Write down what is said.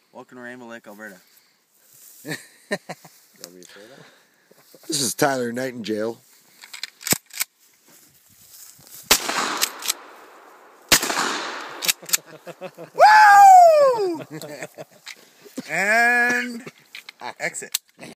Welcome to Rainbow Lake, Alberta. You want me to say that? This is Tyler Nightingale. Woo! And exit.